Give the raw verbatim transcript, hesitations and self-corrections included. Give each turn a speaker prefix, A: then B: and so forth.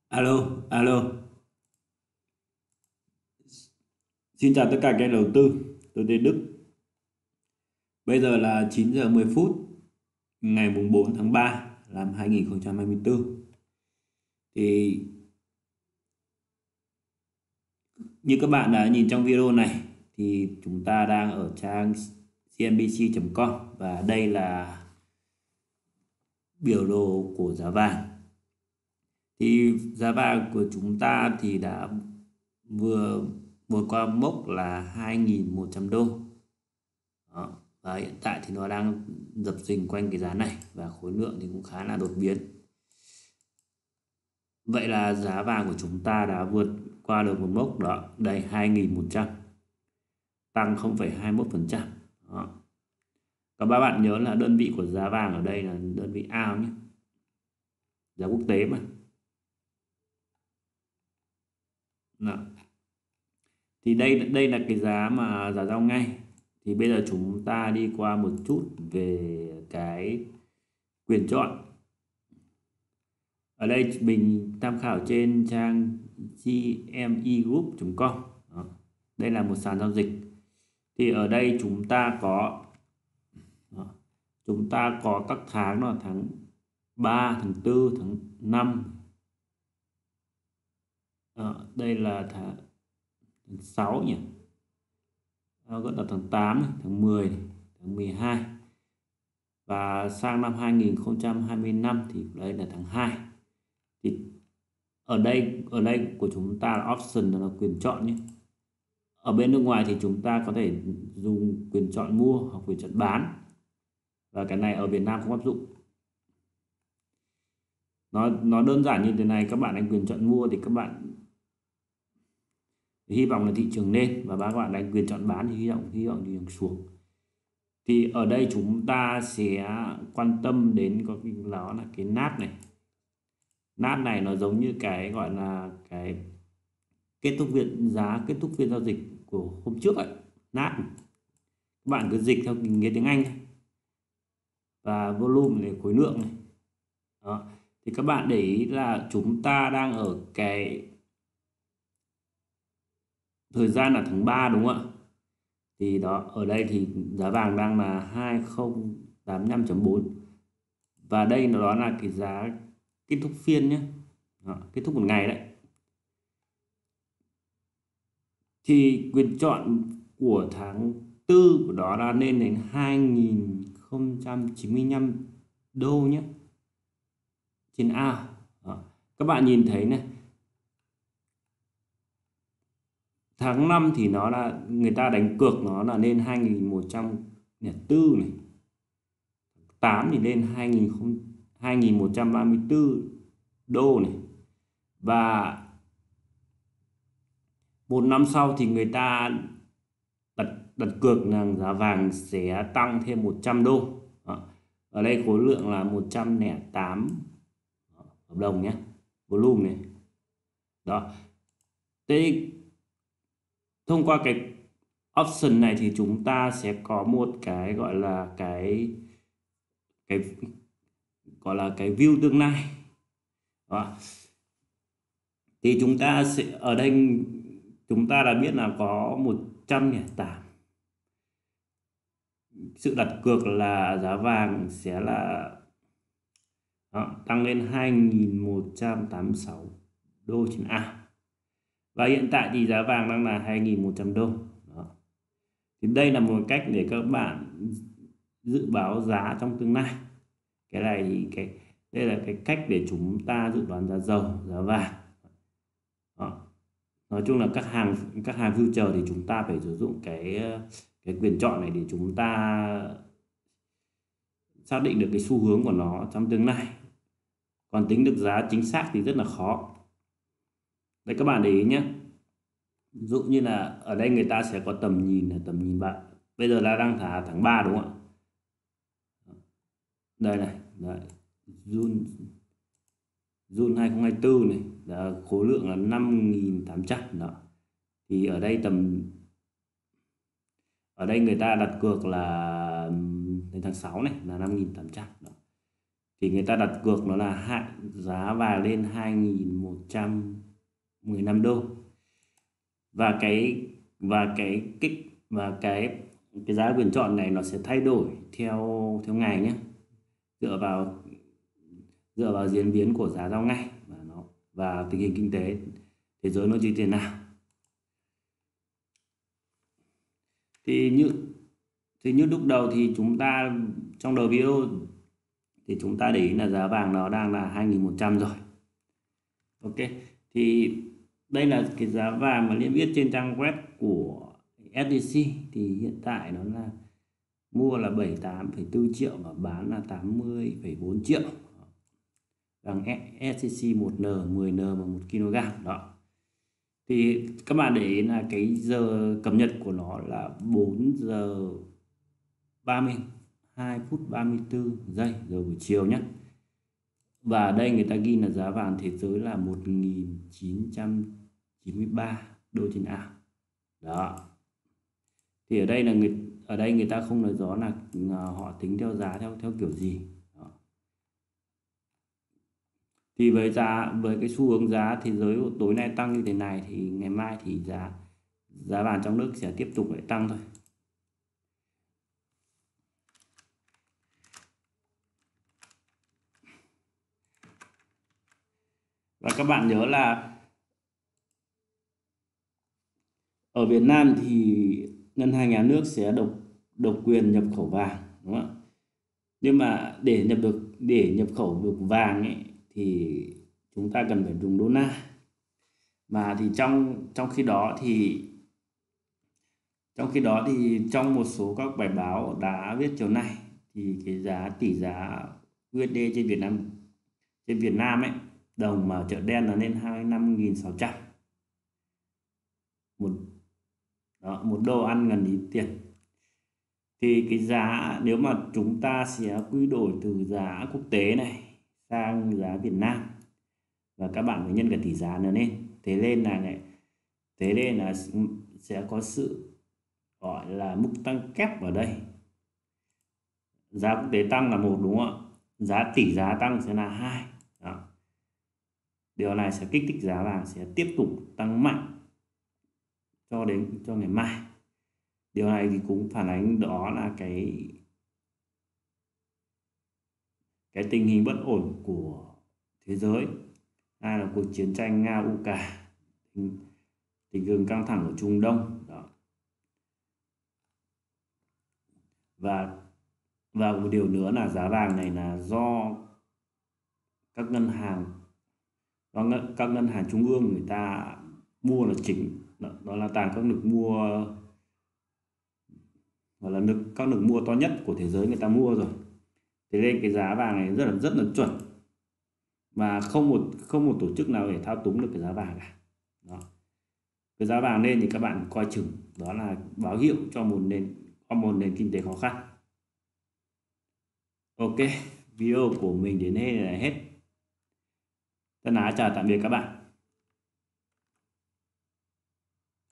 A: Alo, alo. Xin chào tất cả các nhà đầu tư. Tôi tên Đức. Bây giờ là chín giờ mười phút ngày mùng bốn tháng ba năm hai nghìn không trăm hai mươi tư. Thì như các bạn đã nhìn trong video này thì chúng ta đang ở trang xê en bê xê chấm com và đây là biểu đồ của giá vàng. Thì giá vàng của chúng ta thì đã vừa vượt qua mốc là hai nghìn một trăm đô. Đó. Và hiện tại thì nó đang dập dình quanh cái giá này và khối lượng thì cũng khá là đột biến. Vậy là giá vàng của chúng ta đã vượt qua được một mốc đó, đây hai nghìn một trăm, tăng không phẩy hai mươi mốt phần trăm. Các bạn nhớ là đơn vị của giá vàng ở đây là đơn vị ao nhé, giá quốc tế mà. Đó. Thì đây đây là cái giá mà giá giao ngay. Thì bây giờ chúng ta đi qua một chút về cái quyền chọn. Ở đây mình tham khảo trên trang giê em e group chấm com. Đây là một sàn giao dịch. Thì ở đây chúng ta có đó, chúng ta có các tháng là tháng ba, tháng tư, tháng năm. Đó, đây là tháng, tháng sáu nhỉ. Đó, gọi là tháng tám, tháng mười, tháng mười hai. Và sang năm hai nghìn không trăm hai mươi lăm thì đây là tháng hai. Thì ở đây ở đây của chúng ta là option, là quyền chọn nhé. Ở bên nước ngoài thì chúng ta có thể dùng quyền chọn mua hoặc quyền chọn bán, và cái này ở Việt Nam không áp dụng. Nó nó đơn giản như thế này, các bạn đánh quyền chọn mua thì các bạn hy vọng là thị trường lên, và các bạn đánh quyền chọn bán thì hy vọng hy vọng thị trường xuống. Thì ở đây chúng ta sẽ quan tâm đến có cái đó là cái nát này. Nát này nó giống như cái gọi là cái kết thúc phiên giá kết thúc phiên giao dịch của hôm trước ấy. Nát này. Các bạn cứ dịch theo nghĩa tiếng Anh ấy. Và volume này, khối lượng này. Đó. Thì các bạn để ý là chúng ta đang ở cái thời gian là tháng ba đúng không ạ? Thì đó, ở đây thì giá vàng đang là hai không tám năm chấm bốn. Và đây nó đó là cái giá kết thúc phiên nhé. Đó, kết thúc một ngày đấy. Thì quyền chọn của tháng tư của đó là lên đến hai nghìn không trăm chín mươi lăm đô nhé, trên ao. Đó. Các bạn nhìn thấy này, tháng năm thì nó là người ta đánh cược nó là lên hai nghìn một trăm lẻ bốn này, tám thì lên hai nghìn một trăm ba mươi tư đô này, và một năm sau thì người ta đặt đặt cược là giá vàng sẽ tăng thêm một trăm đô. Đó. Ở đây khối lượng là một trăm lẻ tám hợp đồng nhé, volume này. Đó. Thế thông qua cái option này thì chúng ta sẽ có một cái gọi là cái cái gọi là cái view tương lai. Đó. Thì chúng ta sẽ ở đây chúng ta đã biết là có một trăm lẻ tám sự đặt cược là giá vàng sẽ là đó, tăng lên hai nghìn một trăm tám mươi sáu đô trên ao. Và hiện tại thì giá vàng đang là hai nghìn một trăm đô. Đó. Thì đây là một cách để các bạn dự báo giá trong tương lai. Cái này thì cái đây là cái cách để chúng ta dự đoán giá dầu, giá vàng. Đó. Nói chung là các hàng các hàng future thì chúng ta phải sử dụng cái cái quyền chọn này để chúng ta xác định được cái xu hướng của nó trong tương lai. Còn tính được giá chính xác thì rất là khó. Đấy, các bạn để ý nhé. Ví dụ như là ở đây người ta sẽ có tầm nhìn là tầm nhìn bạn. Bây giờ là đang thả tháng ba đúng không ạ? Đây này, đấy. June June hai không hai tư này, là khối lượng là năm nghìn tám trăm đó. Thì ở đây tầm ở đây người ta đặt cược là đến tháng sáu này là năm nghìn tám trăm đó. thì người ta đặt cược nó là hạ giá vàng lên hai nghìn một trăm mười lăm đô, và cái và cái kích và cái cái giá quyền chọn này nó sẽ thay đổi theo theo ngày nhé, dựa vào dựa vào diễn biến của giá giao ngay và nó và tình hình kinh tế thế giới nó như thế nào. Thì như thì như lúc đầu thì chúng ta trong đầu video thì chúng ta để ý là giá vàng nó đang là hai nghìn một trăm rồi. Ok, thì đây là cái giá vàng mà niêm yết trên trang web của ét đê xê, thì hiện tại nó là mua là bảy mươi tám phẩy bốn triệu và bán là tám mươi phẩy bốn triệu. Vàng ét xê xê một N mười N bằng một ki lô gam đó. Thì các bạn để ý là cái giờ cập nhật của nó là bốn giờ ba mươi hai phút ba mươi tư giây, giờ buổi chiều nhé. Và đây người ta ghi là giá vàng thế giới là một nghìn chín trăm chín mươi ba đô trên ounce. Đó. Thì ở đây là người ở đây người ta không nói rõ là, là họ tính theo giá theo theo kiểu gì. Đó. Thì với giá với cái xu hướng giá thế giới tối nay tăng như thế này thì ngày mai thì giá giá vàng trong nước sẽ tiếp tục lại tăng thôi. Và các bạn nhớ là ở Việt Nam thì ngân hàng nhà nước sẽ độc độc quyền nhập khẩu vàng, đúng không? Nhưng mà để nhập được để nhập khẩu được vàng ấy thì chúng ta cần phải dùng đô la. Mà thì trong trong khi đó thì trong khi đó thì trong một số các bài báo đã viết chiều nay thì cái giá tỷ giá u ét đê trên Việt Nam trên Việt Nam ấy, đồng mà chợ đen là lên hai mươi lăm nghìn sáu trăm một đó, một đô ăn gần ý tiền. Thì cái giá nếu mà chúng ta sẽ quy đổi từ giá quốc tế này sang giá Việt Nam và các bạn phải nhân cả tỷ giá nữa lên, thế nên là này thế nên là sẽ có sự gọi là mức tăng kép ở đây. Giá quốc tế tăng là một, đúng không ạ? Giá tỷ giá tăng sẽ là hai. Đó. Điều này sẽ kích thích giá vàng sẽ tiếp tục tăng mạnh cho đến cho ngày mai. Điều này thì cũng phản ánh đó là cái cái tình hình bất ổn của thế giới, hay là cuộc chiến tranh Nga Ukraine, tình, tình hình căng thẳng ở Trung Đông đó. Và và một điều nữa là giá vàng này là do các ngân hàng do các ngân hàng trung ương người ta mua là chính, đó, đó là toàn các lực mua hoặc là lực các lực mua to nhất của thế giới người ta mua rồi. Thế nên cái giá vàng này rất là rất là chuẩn và không một không một tổ chức nào để thao túng được cái giá vàng cả. Đó. Cái giá vàng lên thì các bạn coi chừng, đó là báo hiệu cho một nền có một nền kinh tế khó khăn. Ok, video của mình đến đây là hết. Thân ái chào tạm biệt các bạn.